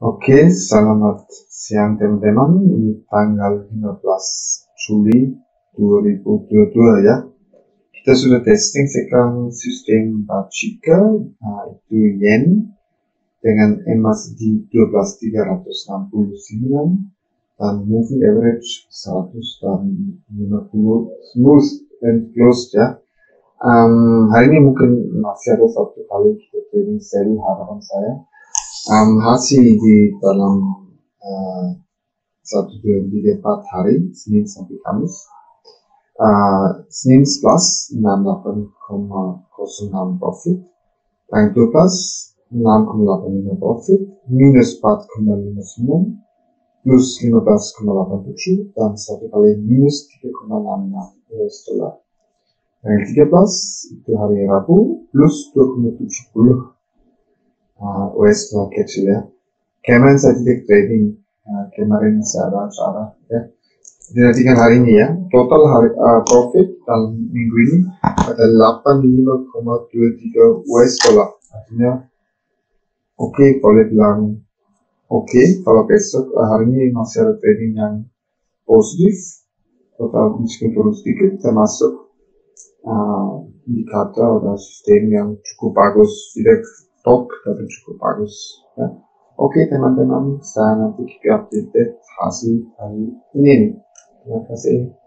Oke, selamat siang teman-teman. Ini tanggal 15 Juli 2022 ya. Kita sudah testing sekarang sistem Juga, itu yen dengan emas di 12.369 dan moving average 150 smooth and closed ya. Hari ini mungkin masih ada satu kali kita trading seri harapan saya. Hasil di dalam 1, 2, 3, 4 hari, Senin sampai Kamis. Senin plus 68,06 profit, tanggal 12 6,85 profit, minus 4,59, plus 15,87, dan satu kali minus 3,66 US dollar. Tanggal 13 itu hari Rabu, plus 2,70 US dollar kecil ya. Kemarin saya tidak trading, kemarin saya ada ya. Dinantikan hari ini ya. Total hari profit dalam minggu ini ada 85,23 US dollar. Artinya oke, boleh bilang oke. Kalau besok hari ini masih ada trading yang positif, total meskipun turun sedikit, termasuk indikator dan sistem yang cukup bagus, tidak top tapi cukup bagus ya. Oke teman-teman, saya nanti update hasil hari ini. Terima kasih.